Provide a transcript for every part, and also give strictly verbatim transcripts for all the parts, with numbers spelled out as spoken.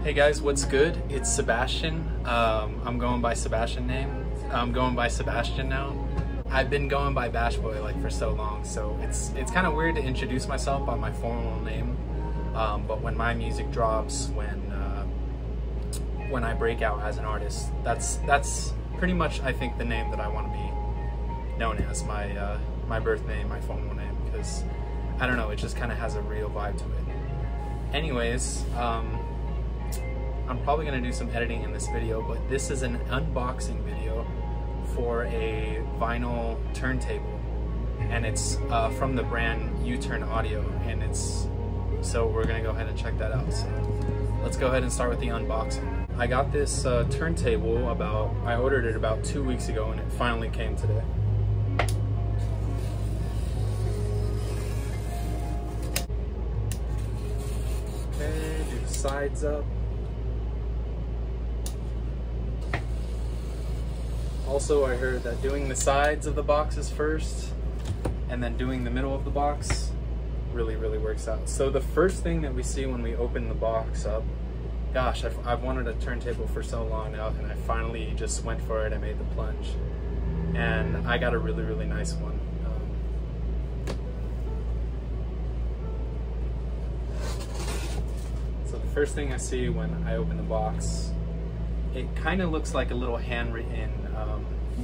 Hey guys, what's good? It's Sebastian. Um, I'm going by Sebastian name. I'm going by Sebastian now. I've been going by Bash Boy like for so long, so it's it's kind of weird to introduce myself by my formal name. Um, but when my music drops, when uh, when I break out as an artist, that's that's pretty much I think the name that I want to be known as, my uh, my birth name, my formal name, because I don't know, it just kind of has a real vibe to it. Anyways, um, I'm probably gonna do some editing in this video, but this is an unboxing video for a vinyl turntable, and it's uh, from the brand Uturnaudio, and it's so we're gonna go ahead and check that out. So let's go ahead and start with the unboxing. I got this uh, turntable about I ordered it about two weeks ago, and it finally came today. Okay, do the sides up. Also, I heard that doing the sides of the boxes first and then doing the middle of the box really, really works out. So the first thing that we see when we open the box up, gosh, I've, I've wanted a turntable for so long now, and I finally just went for it. I made the plunge, and I got a really, really nice one. Um, so the first thing I see when I open the box, it kind of looks like a little handwritten um,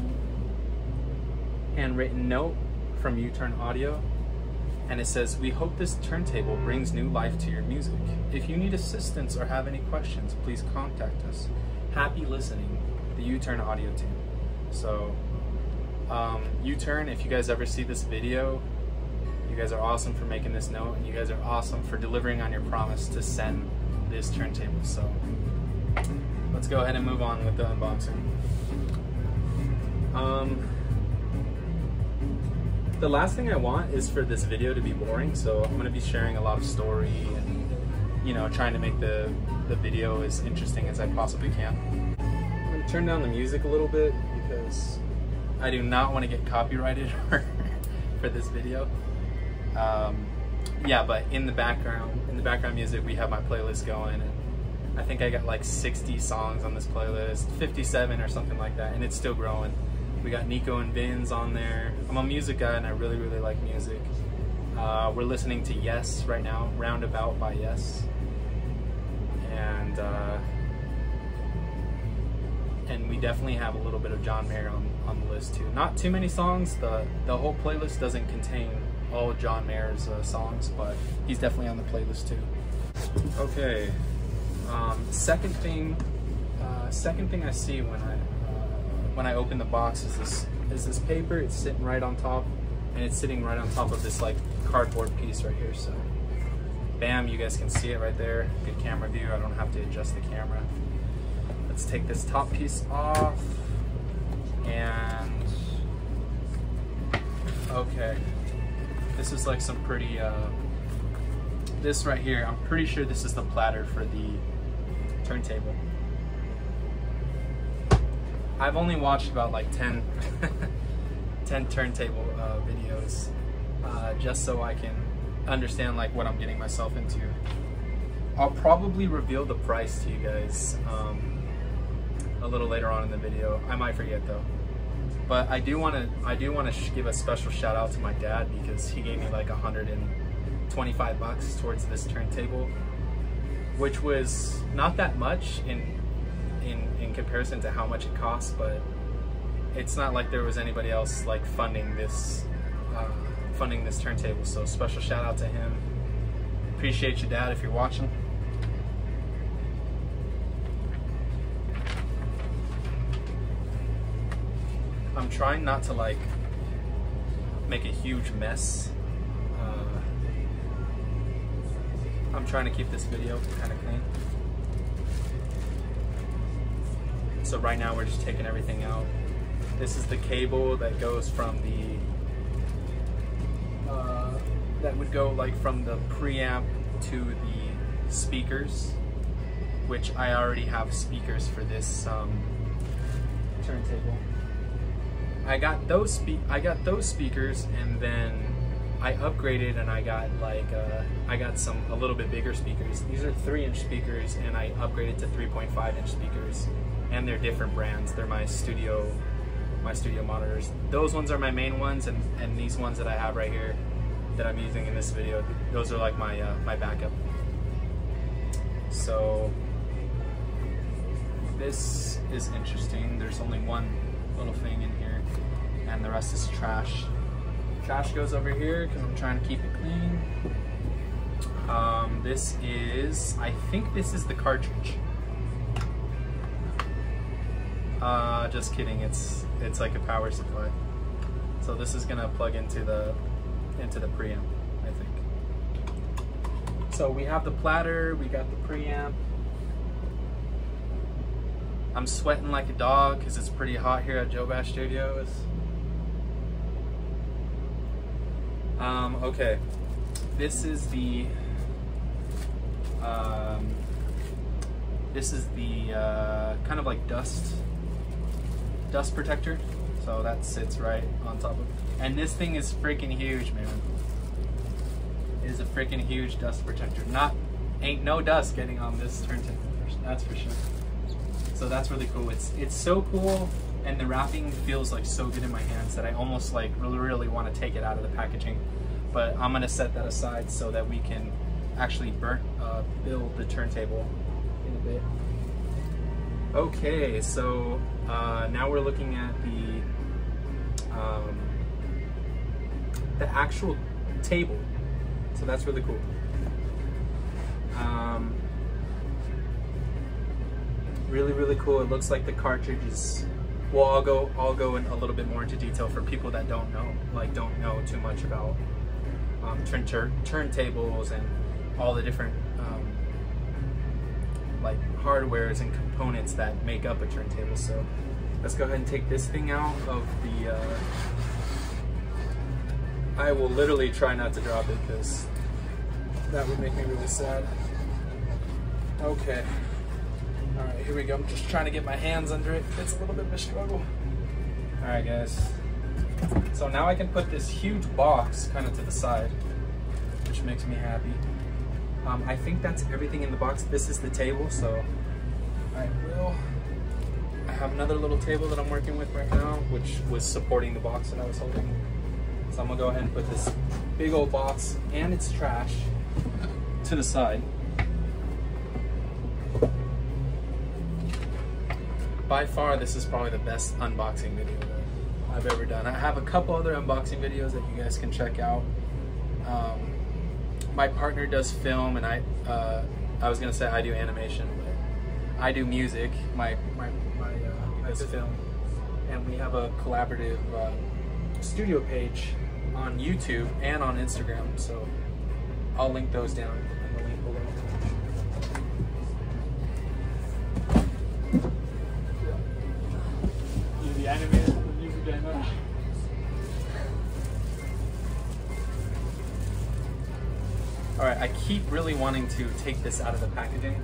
handwritten note from Uturnaudio, and it says, "We hope this turntable brings new life to your music. If you need assistance or have any questions, please contact us. Happy listening, the Uturnaudio team." So um, Uturn, if you guys ever see this video, you guys are awesome for making this note, and you guys are awesome for delivering on your promise to send this turntable. So let's go ahead and move on with the unboxing. Um, the last thing I want is for this video to be boring, so I'm going to be sharing a lot of story and, you know, trying to make the, the video as interesting as I possibly can. I'm going to turn down the music a little bit because I do not want to get copyrighted for this video. Um, yeah, but in the background, in the background music, we have my playlist going, and I think I got like sixty songs on this playlist, fifty-seven or something like that, and it's still growing. We got Nico and Vin's on there. I'm a music guy, and I really, really like music. Uh, we're listening to Yes right now, Roundabout by Yes. And uh, and we definitely have a little bit of John Mayer on, on the list too. Not too many songs. The, the whole playlist doesn't contain all of John Mayer's uh, songs, but he's definitely on the playlist too. Okay. Um, second thing, uh, second thing I see when I uh, when I open the box is this is this paper. It's sitting right on top, and it's sitting right on top of this like cardboard piece right here. So, bam! You guys can see it right there. Good camera view. I don't have to adjust the camera. Let's take this top piece off, and okay, this is like some pretty. Uh, this right here, I'm pretty sure this is the platter for the turntable. I've only watched about like ten, ten turntable uh, videos uh, just so I can understand like what I'm getting myself into. I'll probably reveal the price to you guys um, a little later on in the video. I might forget though. But I do want to I do want to give a special shout out to my dad, because he gave me like a hundred and twenty-five bucks towards this turntable, which was not that much in in in comparison to how much it costs, but it's not like there was anybody else like funding this uh, funding this turntable. So special shout out to him. Appreciate you, Dad, if you're watching. I'm trying not to like make a huge mess. I'm trying to keep this video kind of clean. So right now we're just taking everything out. This is the cable that goes from the, uh, that would go like from the preamp to the speakers, which I already have speakers for this um, turntable. I got those spe I got those speakers, and then I upgraded and I got like uh, I got some a little bit bigger speakers. These are three inch speakers, and I upgraded to three point five inch speakers, and they're different brands. They're my studio my studio monitors. Those ones are my main ones, and and these ones that I have right here that I'm using in this video, those are like my uh, my backup. So this is interesting. There's only one little thing in here, and the rest is trash. Trash goes over here because I'm trying to keep it clean. Um, this is, I think this is the cartridge. Uh, just kidding. It's it's like a power supply. So this is gonna plug into the into the preamp, I think. So we have the platter. We got the preamp. I'm sweating like a dog because it's pretty hot here at Joe Bash Studios. Um, okay, this is the um, this is the uh, kind of like dust dust protector. So that sits right on top of, and this thing is freaking huge, man. It is a freaking huge dust protector. Not ain't no dust getting on this turntable. That's for sure. So that's really cool. It's it's so cool. And the wrapping feels like so good in my hands that I almost like really, really want to take it out of the packaging. But I'm gonna set that aside so that we can actually burn, uh, build the turntable in a bit. Okay, so uh, now we're looking at the um, the actual table. So that's really cool. Um, really, really cool. It looks like the cartridge is. Well, I'll go. I'll go in a little bit more into detail for people that don't know, like don't know too much about um, turn tur turntables and all the different um, like hardwares and components that make up a turntable. So let's go ahead and take this thing out of the. Uh, I will literally try not to drop it because that would make me really sad. Okay. All right, here we go. I'm just trying to get my hands under it. It's a little bit of a struggle. All right, guys. So now I can put this huge box kind of to the side, which makes me happy. Um, I think that's everything in the box. This is the table, so I will. I have another little table that I'm working with right now, which was supporting the box that I was holding. So I'm gonna go ahead and put this big old box and its trash to the side. By far, this is probably the best unboxing video that I've ever done. I have a couple other unboxing videos that you guys can check out. Um, my partner does film, and I uh, I was gonna say I do animation, but I do music. My my my uh, does film, and we have a collaborative uh, studio page on YouTube and on Instagram. So I'll link those down in the link below. Animated from the music game. All right, I keep really wanting to take this out of the packaging.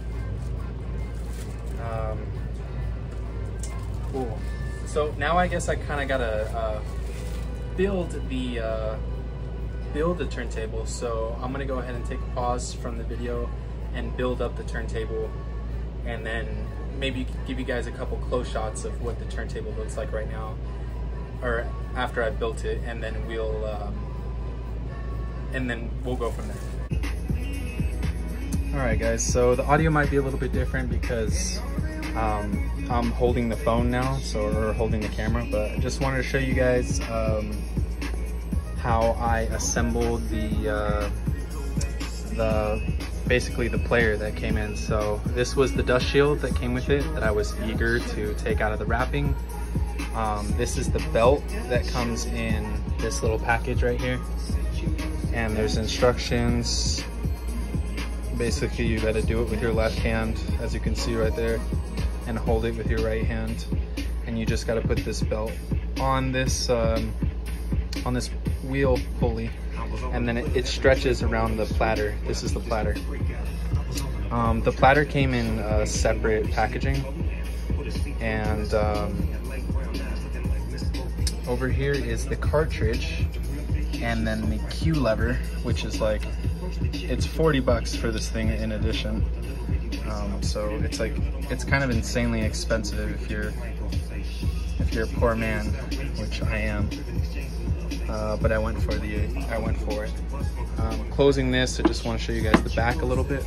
Um, cool. So now I guess I kind of gotta uh, build the uh, build the turntable. So I'm gonna go ahead and take a pause from the video and build up the turntable, and then maybe give you guys a couple close shots of what the turntable looks like right now, or after I've built it, and then we'll um, and then we'll go from there. All right, guys. So the audio might be a little bit different because um, I'm holding the phone now, so or holding the camera. But I just wanted to show you guys um, how I assembled the uh, the. basically the player that came in. So this was the dust shield that came with it that I was eager to take out of the wrapping. Um, this is the belt that comes in this little package right here, and there's instructions. Basically you got to do it with your left hand, as you can see right there, and hold it with your right hand, and you just got to put this belt on this um, on this wheel pulley, and then it, it stretches around the platter. This is the platter. Um, the platter came in uh, separate packaging, and um, over here is the cartridge, and then the Q lever, which is like, it's forty bucks for this thing in addition. Um, so it's like, it's kind of insanely expensive if you're, if you're a poor man, which I am. Uh, but I went for the, I went for it. Um, closing this, I just want to show you guys the back a little bit.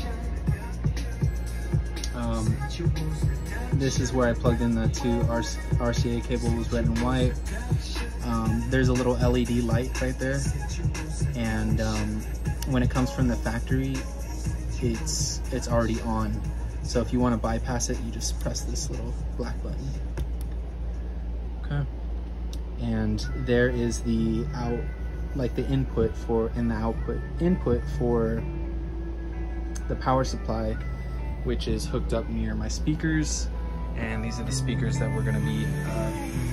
Um, this is where I plugged in the two R C A cables, red and white. Um, there's a little L E D light right there, and um, when it comes from the factory, it's it's already on. So if you want to bypass it, you just press this little black button. Okay. And there is the out, like the input for, and the output input for the power supply, which is hooked up near my speakers. And these are the speakers that we're gonna be uh,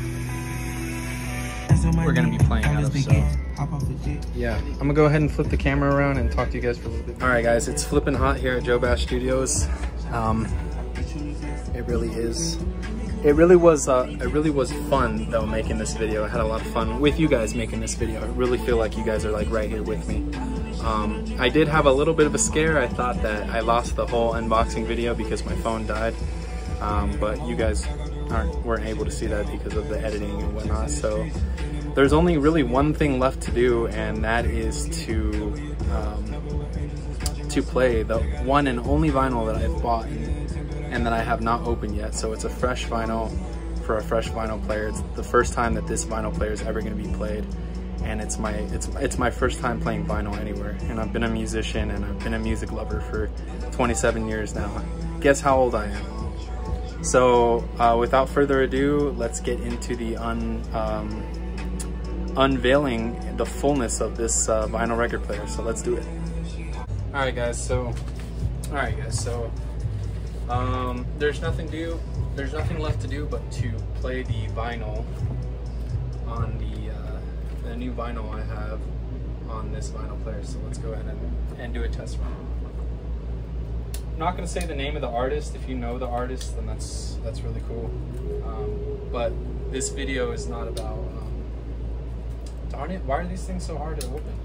we're gonna be playing out of. So yeah, I'm gonna go ahead and flip the camera around and talk to you guys for a little bit. All right, guys, it's flipping hot here at Joe Bash Studios. Um, it really is. It really was. Uh, it really was fun though making this video. I had a lot of fun with you guys making this video. I really feel like you guys are like right here with me. Um, I did have a little bit of a scare. I thought that I lost the whole unboxing video because my phone died. Um, but you guys aren't, weren't able to see that because of the editing and whatnot. So there's only really one thing left to do, and that is to um, to play the one and only vinyl that I've bought and, and that I have not opened yet. So it's a fresh vinyl for a fresh vinyl player. It's the first time that this vinyl player is ever going to be played, and it's my it's it's my first time playing vinyl anywhere. And I've been a musician and I've been a music lover for twenty-seven years now. Guess how old I am? So uh, without further ado, let's get into the un, um, unveiling the fullness of this uh, vinyl record player. So let's do it. All right, guys. So, all right, guys. So um, there's nothing do. There's nothing left to do but to play the vinyl on the uh, the new vinyl I have on this vinyl player. So let's go ahead and, and do a test run. I'm not going to say the name of the artist. If you know the artist, then that's that's really cool. Um, but this video is not about. Um, darn it! Why are these things so hard to open?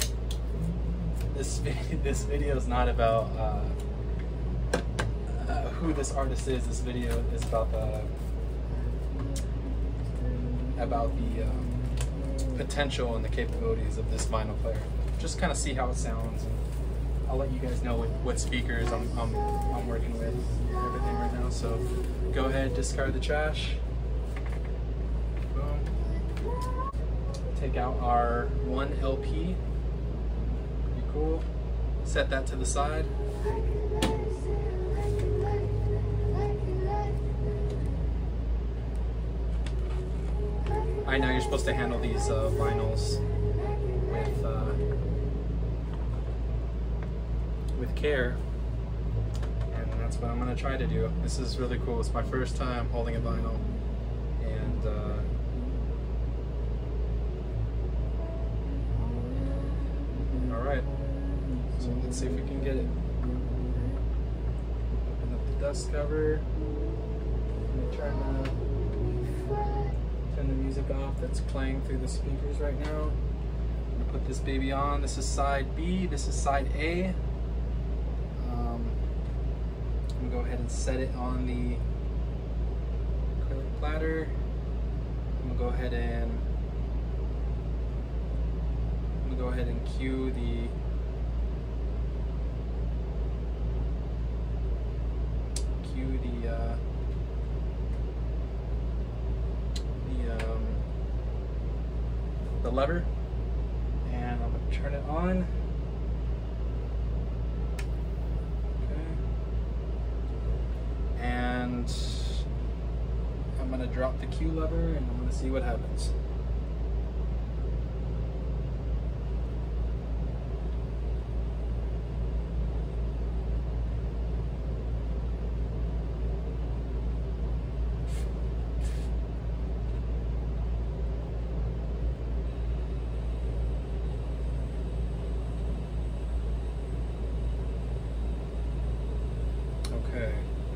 This this video is not about uh, uh, who this artist is. This video is about the about the um, potential and the capabilities of this vinyl player. Just kind of see how it sounds. And I'll let you guys know what, what speakers I'm, I'm, I'm working with and everything right now. So go ahead, discard the trash. Boom. Take out our one L P. Pretty cool. Set that to the side. All right, now you're supposed to handle these uh, vinyls with uh, with care, and that's what I'm gonna try to do. This is really cool. It's my first time holding a vinyl, and uh, all right. So let's see if we can get it. Open up the dust cover. I'm gonna turn the turn the music off that's playing through the speakers right now. I'm gonna put this baby on. This is side B. This is side A. I'm gonna go ahead and set it on the acrylic platter. I'm gonna go ahead and I'm gonna go ahead and cue the cue the uh, the um, the lever, and I'm gonna turn it on. And I'm gonna drop the Q lever and I'm gonna see what happens. Okay.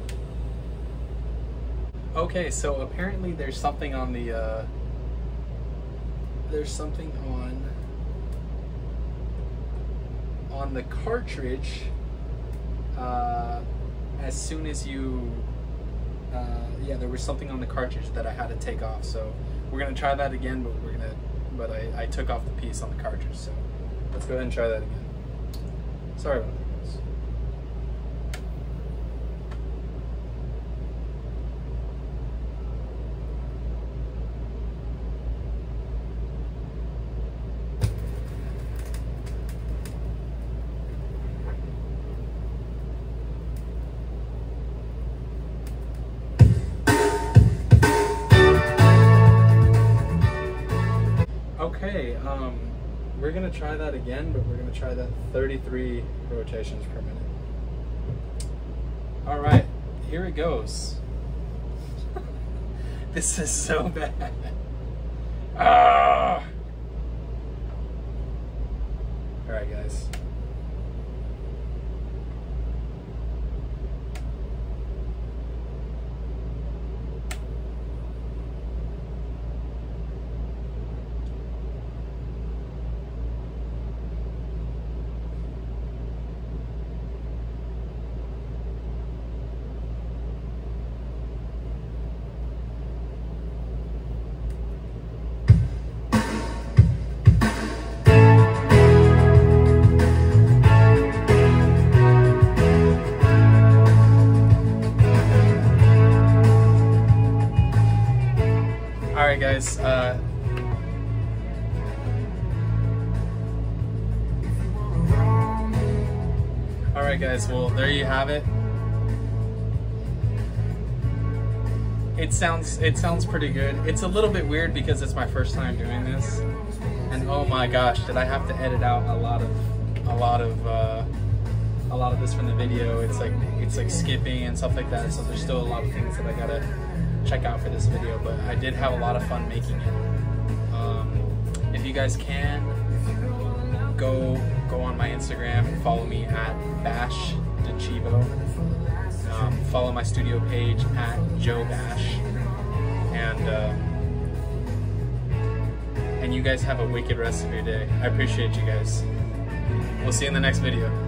Okay, so apparently there's something on the, uh, there's something on on the cartridge uh, as soon as you, uh, yeah, there was something on the cartridge that I had to take off. So we're gonna try that again, but we're gonna, but I, I took off the piece on the cartridge. So let's go ahead and try that again. Sorry about that, guys. Okay, um, we're gonna try that again, but we're gonna try that thirty-three rotations per minute. All right, here it goes. This is so bad. Ah! All right, guys. Alright guys, uh, alright guys, well there you have it. It sounds, it sounds pretty good. It's a little bit weird because it's my first time doing this. And oh my gosh, did I have to edit out a lot of, a lot of, uh, a lot of this from the video. It's like, it's like skipping and stuff like that. So there's still a lot of things that I gotta check out for this video, but I did have a lot of fun making it. Um, if you guys can, go go on my Instagram and follow me at Bash DeChivo. Um, follow my studio page at Joe Bash, and uh, and you guys have a wicked rest of your day. I appreciate you guys. We'll see you in the next video.